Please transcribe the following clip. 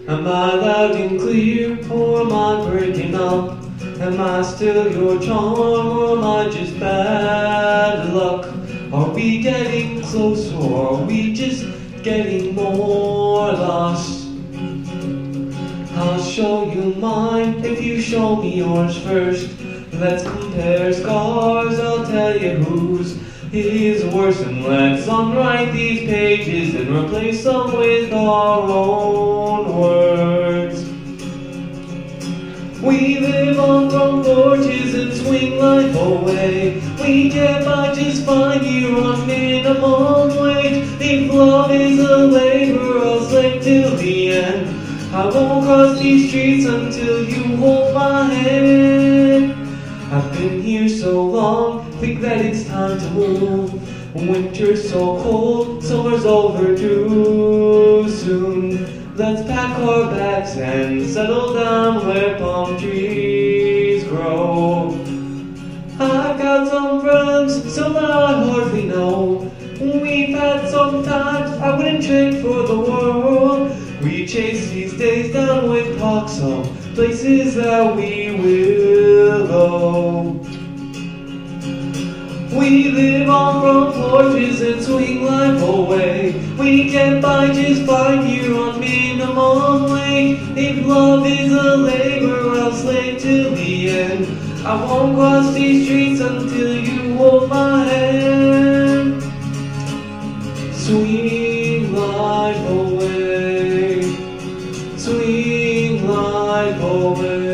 Am I loud and clear, or am I breaking up? Am I still your charm, or am I just bad luck? Are we getting closer, or are we just getting more lost? I'll show you mine if you show me yours first. Let's compare scars, I'll tell you whose is worse. And let's unwrite these pages and replace them with our own words. We live on front porches and swing life away. We get by just fine here on minimum wage. If love is a labor, I'll slave till the end. I won't cross these streets until you hold my hand. I've been here so long, think that it's time to move. Winter's so cold, summer's overdue soon. Let's pack our bags and settle down where palm trees grow. I've got some friends, some that I hardly know. We've had some times I wouldn't trade for the world. We chase these days down with talks of places that we will go. We live on front porches and swing life away. We get by just fine here on minimum wage. If love is a labor, I'll slave till the end. I won't cross these streets until you hold my hand. Swing life away. Swing life away.